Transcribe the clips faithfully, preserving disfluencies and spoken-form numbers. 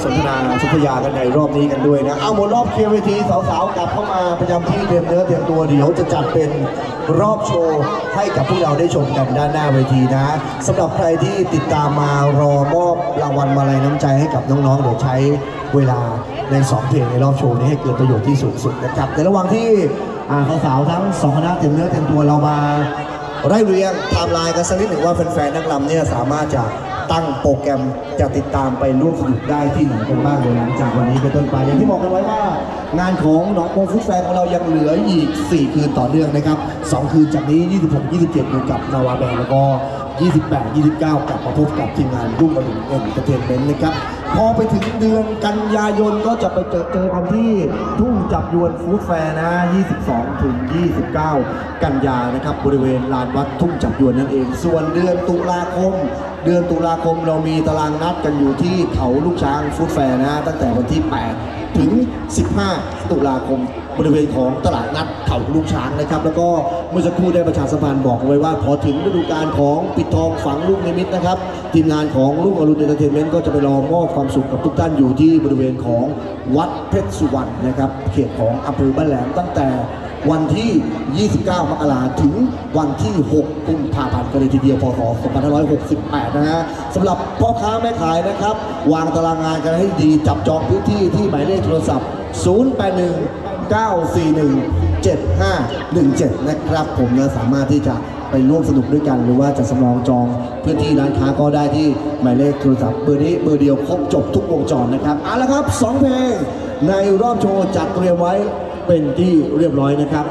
สนทนาสุภยากันในรอบนี้กันด้วยนะเอาหมดรอบเคลียร์เวทีสาวๆกลับเข้ามาประจำที่เตรียมเนื้อเตรียมตัวเดี๋ยวจะจัดเป็นรอบโชว์ให้กับพวกเราได้ชมกันด้านหน้าเวทีนะสำหรับใครที่ติดตามมารอมอบรางวัลมาลัยน้ำใจให้กับน้องๆเดี๋ยวใช้เวลาในสองเพลงในรอบโชว์นี้ให้เกิดประโยชน์ที่สูงสุดนะครับในระหว่างที่สาวๆทั้งสองคณะเตรียมเนื้อเตรียมตัวเรามาไล่เรียงไทม์ไลน์กันสักนิดหนึ่งว่าแฟนๆนักรำเนี่ยสามารถจะตั้งโปรแกรมจะติดตามไปร่วมสนุกได้ที่ไหนกันบ้างเลยหลังจากวันนี้เป็นต้นไปอย่างที่บอกกันไว้ว่างานของหนองโพฟุตแฟร์ของเรายังเหลืออีกสี่คืนต่อเนื่องนะครับสองคืนจากนี้ยี่สิบหก ยี่สิบเจ็ดอยู่กับนาวาแบนด์แล้วก็ยี่สิบแปด ยี่สิบเก้ากลับมาพบกับทีมงานรุ่งอรุณเอ็นเตอร์เทนเมนต์นะครับพอไปถึงเดือนกันยายนก็จะไปเจอเจอกันที่ทุ่งจับยวนฟู้ดแฟร์นะยี่สิบสองถึงยี่สิบเก้ากันยานะครับบริเวณลานวัดทุ่งจับยวนนั่นเองส่วนเดือนตุลาคมเดือนตุลาคมเรามีตารางนัดกันอยู่ที่เขาลูกช้างฟู้ดแฟร์นะตั้งแต่วันที่แปดถึงสิบห้าตุลาคมบริเวณของตลาดนัดเขาลูกช้างนะครับแล้วก็เมื่อสักครู่ได้ประชาสัมพันธ์บอกไว้ว่าพอถึงฤดูกาลของปิดทองฝังลูกนิมิตนะครับทีมงานของรุ่งอรุณเอนเตอร์เทนเมนต์ก็จะไปรอมอบความสุขกับทุกท่านอยู่ที่บริเวณของวัดเพชรสุวรรณนะครับเขตของอำเภอบ้านแหลมตั้งแต่วันที่ยี่สิบเก้ามกราคมถึงวันที่หกกุมภาพันธ์กันเลยทีเดียวพ.ศ. สองพันห้าร้อยหกสิบแปดนะฮะสำหรับพ่อค้าแม่ขายนะครับวางตารางงานกันให้ดีจับจองพื้นที่ที่หมายเลขโทรศัพท์ศูนย์ แปด หนึ่ง เก้า สี่ หนึ่ง เจ็ด ห้า หนึ่ง เจ็ดนะครับผมนะสามารถที่จะไปร่วมสนุกด้วยกันหรือว่าจะสำรองจองพื้นที่ร้านค้าก็ได้ที่หมายเลขโทรศัพท์เบอร์นี้เบอร์เดียวครบจบทุกวงจรนะครับเอาละครับสองเพลงในรอบโชว์จัดเตรียมไว้เป็นที่เรียบร้อยนะครับ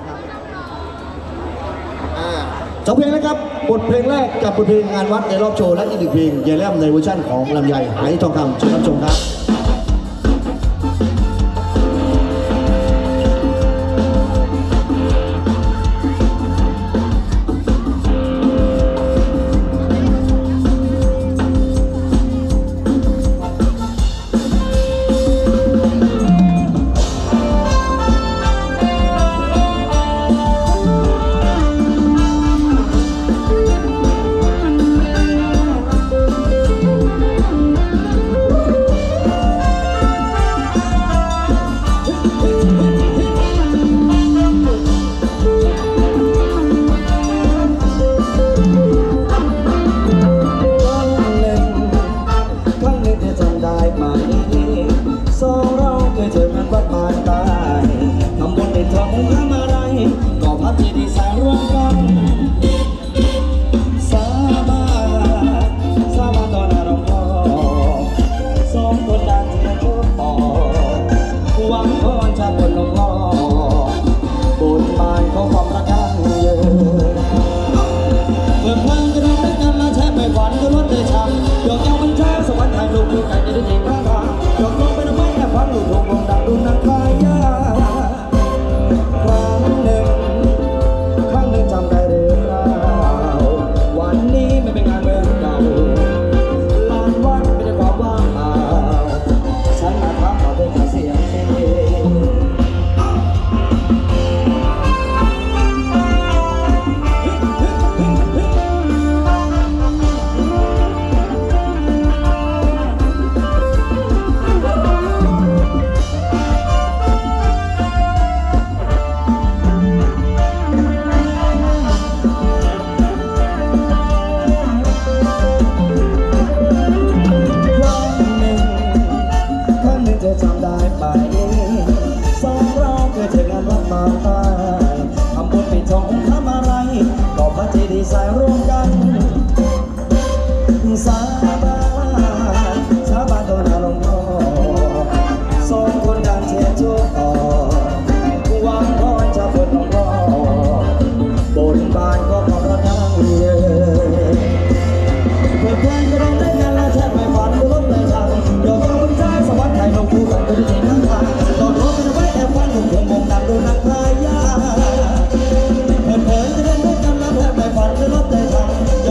สองเพลงนะครับบทเพลงแรกกับบทเพลงงานวัดในรอบโชว์และอีกหนึ่งเพลงยายแลมในเวอร์ชั่นของลำไยหายทองคำเชิญรับชมครับย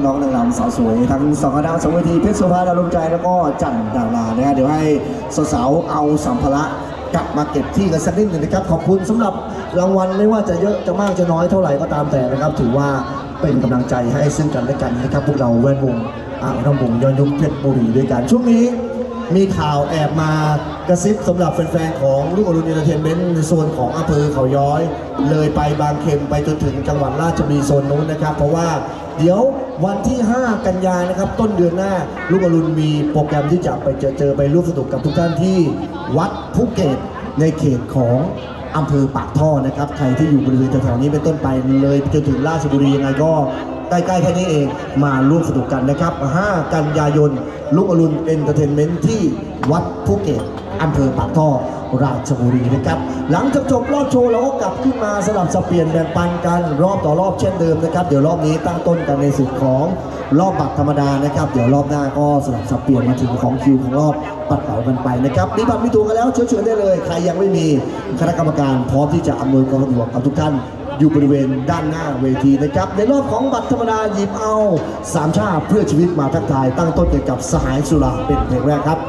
น้องนางรำสาวสวยทั้งสองคณะสองเวทีเพชรโสภาดาวดวงใจแล้วก็จันดารานะฮะเดี๋ยวให้สาวๆเอาสัมภาระกลับมาเก็บที่กันสักนิดหนึ่งนะครับขอบคุณสำหรับรางวัลไม่ว่าจะเยอะจะมากจะน้อยเท่าไหร่ก็ตามแต่นะครับถือว่าเป็นกำลังใจให้ซึ่งกันและกันนะครับพวกเราแวดวงอ่างทองวงย้อนยุคเพชรบุรีด้วยกันช่วงนี้มีข่าวแอบมากระซิบสำหรับแฟนๆของลูกอรุณเอนเตอร์เทนเมนต์ในโซนของอำเภอเขาย้อยเลยไปบางเข็มไปจนถึงจังหวัดราชบุรีโซนนู้นนะครับเพราะว่าเดี๋ยววันที่ห้ากันยายนนะครับต้นเดือนหน้าลูกอรุณมีโปรแกรมที่จะไปเจอเจอไปร่วมสนุกกับทุกท่านที่วัดภูเก็ตในเขตของอำเภอปากท่อนะครับใครที่อยู่บริเวณแถวๆนี้เป็นต้นไปเลยจนถึงราชบุรียังไงก็ใกล้ๆแค่นี้เองมาร่วมสนุกกันนะครับห้ากันยายนลูกอรุณเอนเตอร์เทนเมนต์ที่วัดภูเก็ตอำเภอปากท่อราชบุรีนะครับหลังจากจบรอบโชว์เราก็กลับขึ้นมาสลับสับเปลี่ยนแบ่งปันกันรอบต่อรอบเช่นเดิมนะครับเดี๋ยวรอบนี้ตั้งต้นกันในสุดของรอบบัตรธรรมดานะครับเดี๋ยวรอบหน้าก็สลับสับเปลี่ยนมาถึงของคิวของรอบปัดเป๋ากันไปนะครับมีบัตรมีตัวกันแล้วเชิญชวนได้เลยใครยังไม่มีคณะกรรมการพร้อมที่จะอำนวยความสะดวกกับทุกท่านอยู่บริเวณด้านหน้าเวทีนะครับในรอบของบัตรธรรมดาหยิบเอาสามชาติเพื่อชีวิตมาทักทายตั้งต้นเกี่ยวกับสหายสุราเป็นเพลงแรกครับ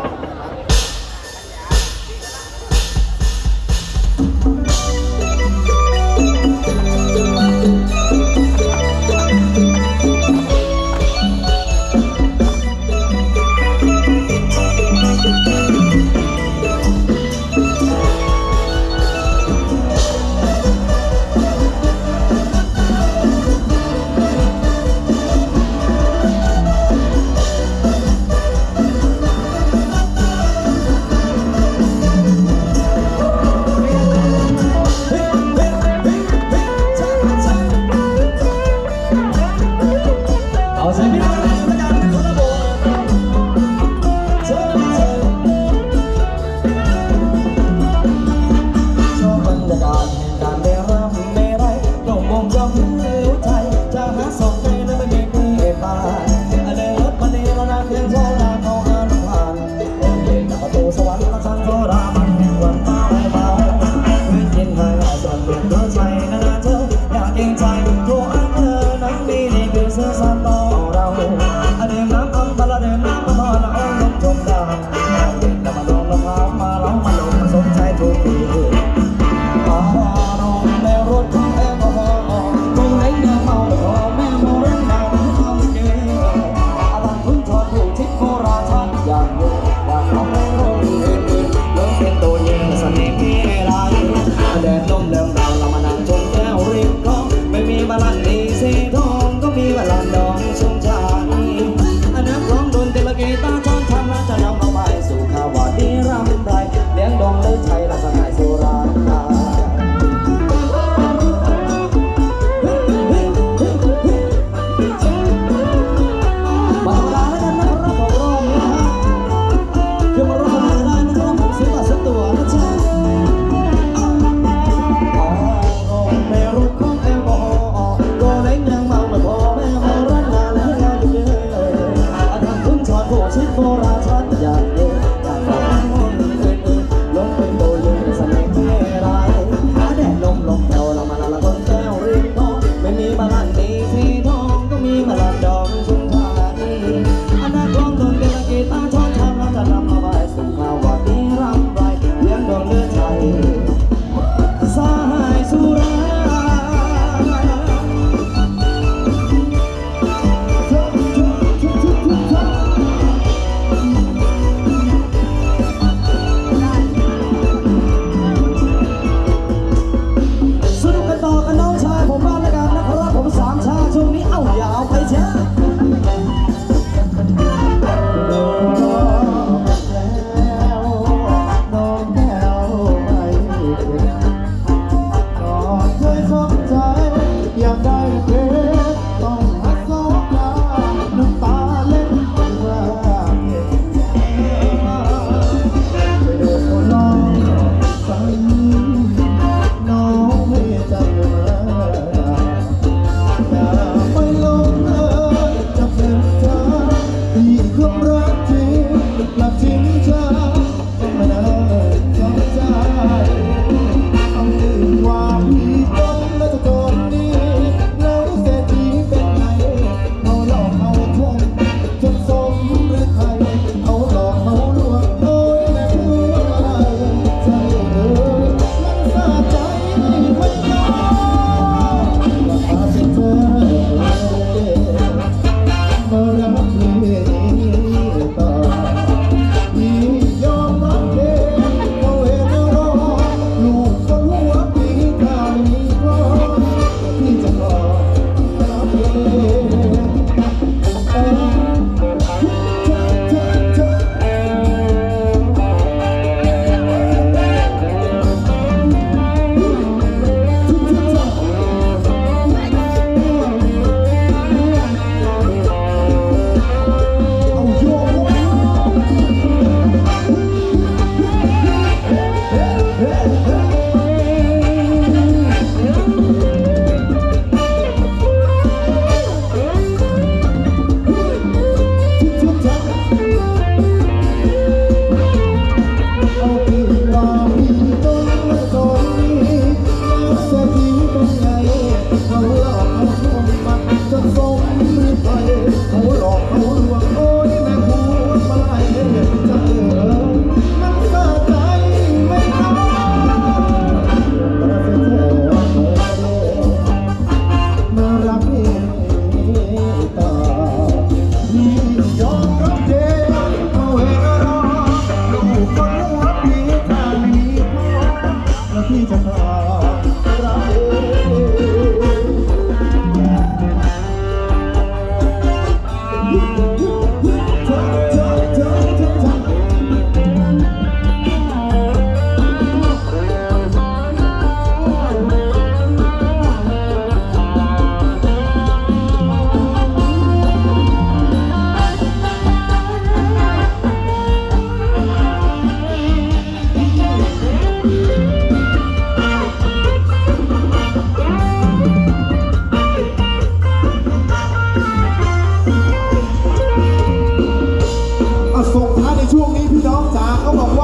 อยากเกรงใจตัวอันเธอนั้นมีในคือเสื้อสานต่อเรา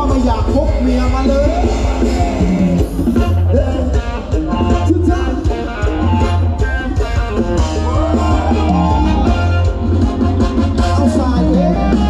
ไม่อยากพกเมียมาเลยชุดจ้าเอาสายเลย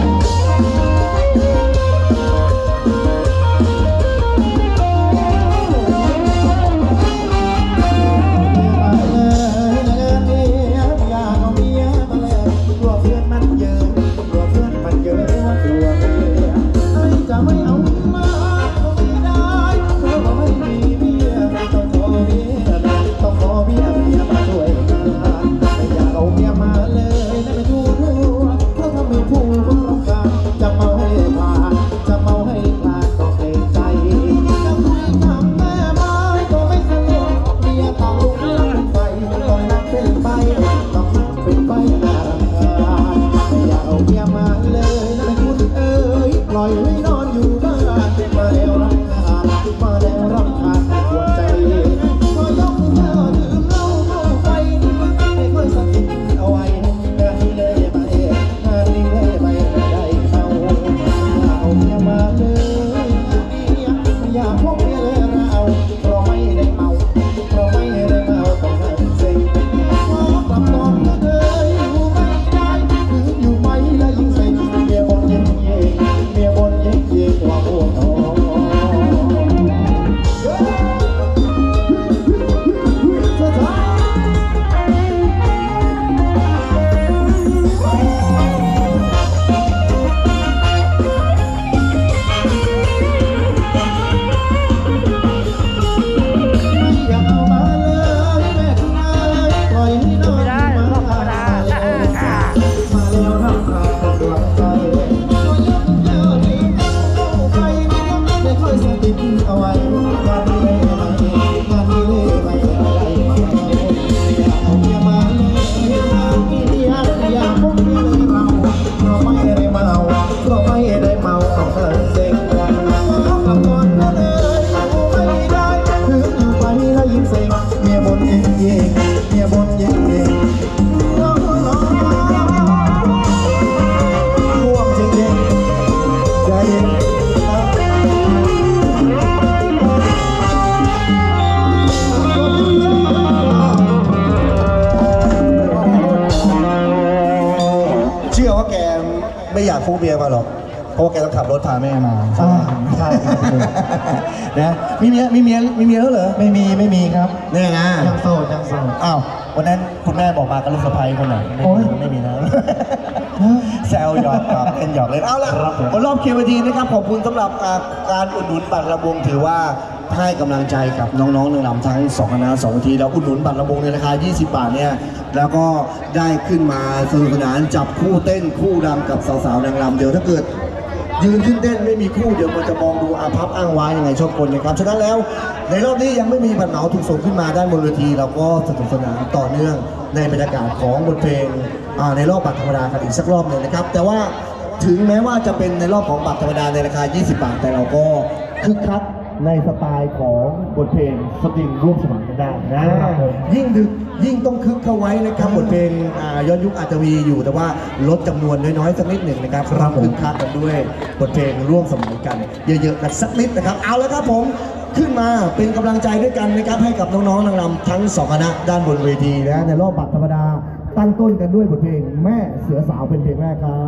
ไม่อยากฟูเบียมาหรอกเพราะว่าแกต้องขับรถพาแม่มาใช่ใช่นะมีเมียมีเมียมีเมียแล้วเหรอไม่มีไม่มีครับแน่นะยังโสดยังโสดอ้าววันนั้นคุณแม่บอกมากับลูกสะใภ้คนไหนไม่มีนะแซวหยอกกับเป็นหยอกเลยเอาล่ะบนรอบเควีทีนะครับขอบคุณสำหรับการอุดหนุนบัตรระวงถือว่าให้กำลังใจกับน้องๆนางรำทั้งสองคณะสองทีแล้วอุดหนุนบัตรระวงในราคายี่สิบบาทเนี่ยแล้วก็ได้ขึ้นมาสนุกสนานจับคู่เต้นคู่รำกับสาวๆนางรำเดี๋ยวถ้าเกิดยืนขึ้นเต้นไม่มีคู่เดี๋ยวมันจะมองดูอาภัพอ้างว้างยังไงชอบคนนะครับฉะนั้นแล้วในรอบนี้ยังไม่มีบัตรเหมาถูกส่งขึ้นมาด้านบนเวทีเราก็สนุกสนานต่อเนื่องในบรรยากาศของบทเพลงในรอบบัตรธรรมดากันอีกสักรอบหนึ่งนะครับแต่ว่าถึงแม้ว่าจะเป็นในรอบของบัตรธรรมดาในราคายี่สิบบาทแต่เราก็คึกคักในสไตล์ของบทเพลงสตริงร่วมสมัยกันได้นะยิ่งดึกยิ่งต้องคึกเข้าไว้นะครับบทเพลงย้อนยุคอาจจะมีอยู่แต่ว่าลดจำนวนน้อยๆสักนิดหนึ่งนะครับครับคึกคักกันด้วยบทเพลงร่วมสมัยกันเยอะๆกันสักนิดนะครับเอาแล้วครับผมขึ้นมาเป็นกำลังใจด้วยกันนะครับให้กับน้องๆนางรำทั้งสองคณะด้านบนเวทีนะในรอบบัตรธรรมดาตั้งต้นกันด้วยบทเพลงแม่เสือสาวเป็นเพลงแรกครับ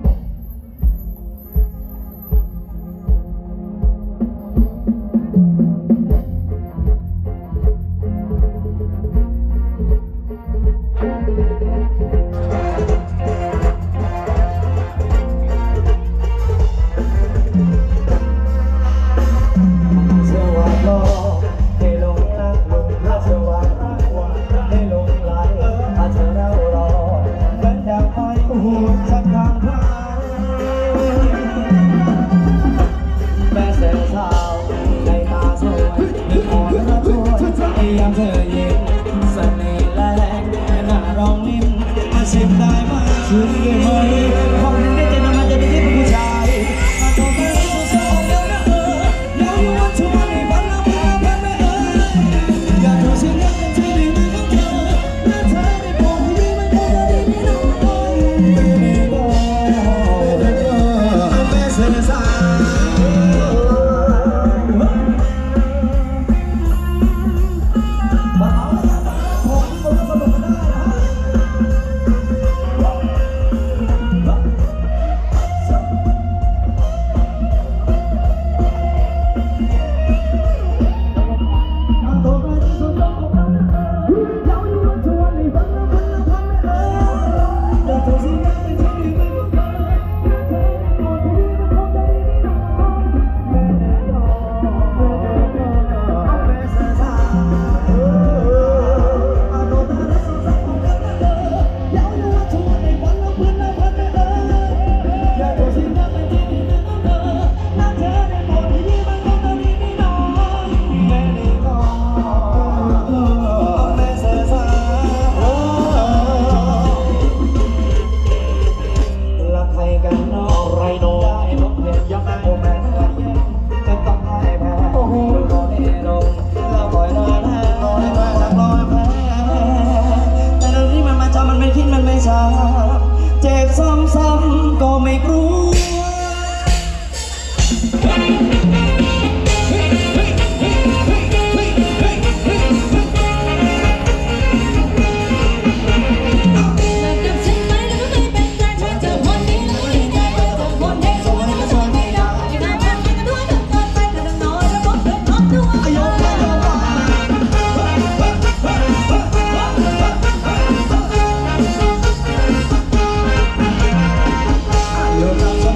ยังเธอเย็นเสน่ห์แรงน่ารองลิ้นมาชิมได้ไหมช่วยได้ไหมของนี้จะนำมาจะได้ที่ผู้ชายมาต่อไปสู่โซ่เดียวนะเอออยากอยู่วันชั่วโมงในฝันเราไม่เอาพันไม่เอออยากดูเสียงรักกันที่ดีมือของเธอและเธอได้บอกที่ดีไม่ได้ดีไม่น้อยไม่บอกแม่เสียสาวซ้ำก็ไม่กลัวเลิกกับ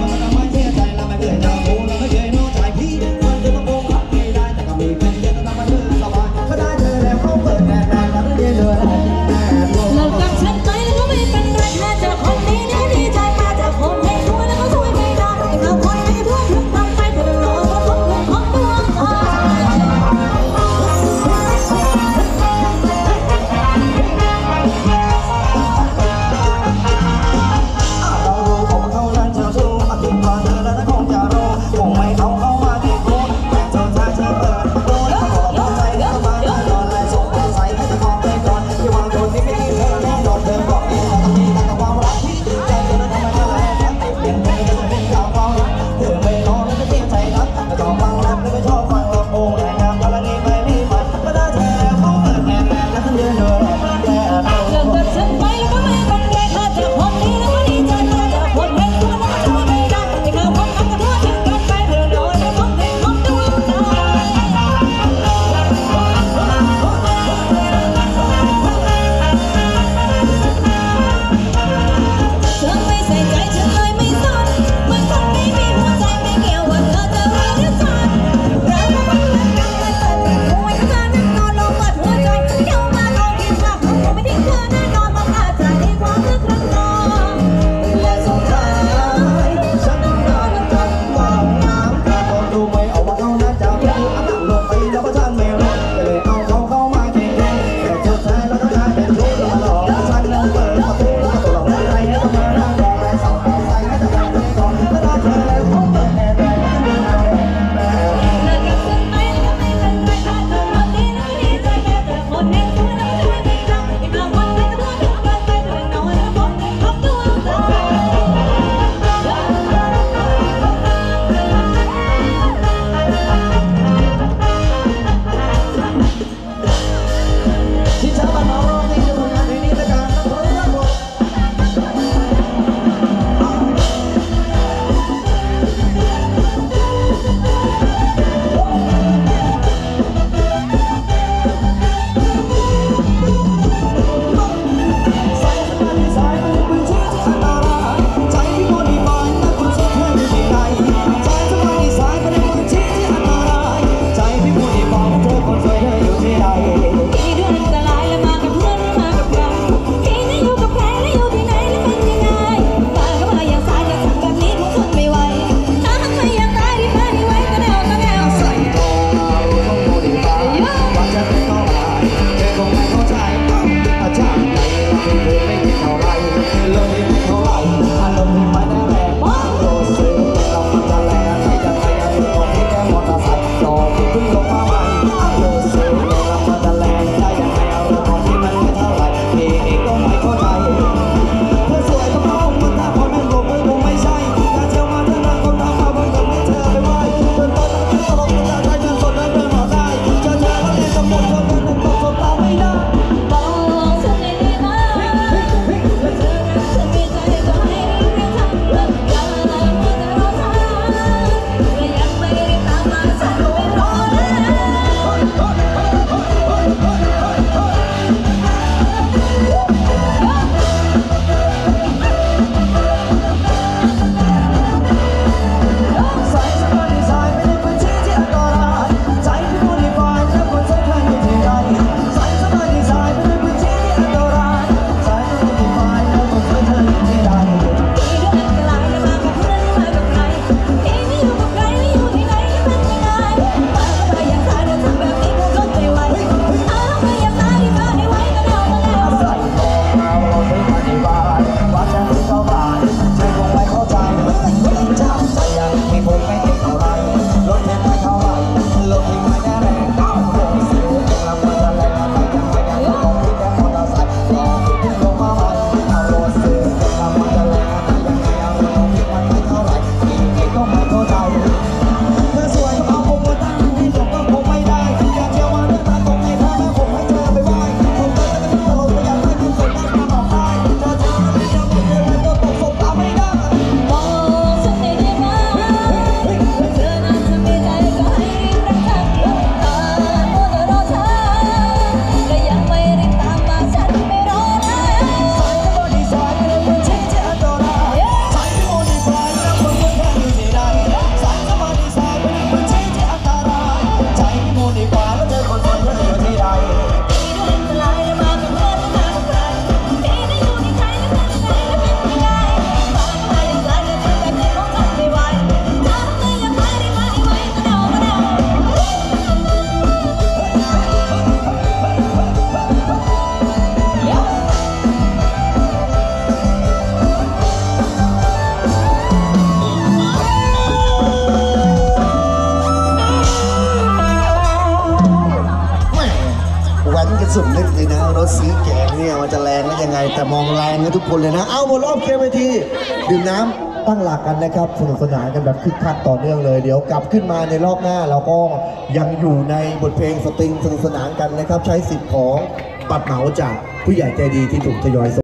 สุดฤทธิ์เลยนะรถสีแกงเนี่ยมันจะแรงได้ยังไงแต่มองแรงนะทุกคนเลยนะเอาหมดรอบเคลียร์เวทีดื่มน้ำตั้งหลักกันนะครับสนุกสนานกันแบบคึกคักต่อเนื่องเลยเดี๋ยวกลับขึ้นมาในรอบหน้าเราก็ยังอยู่ในบทเพลงสตริงสนุกสนานกันนะครับใช้สิทธิ์ของบัตรเหมาจากผู้ใหญ่ใจดีที่ถูกทยอย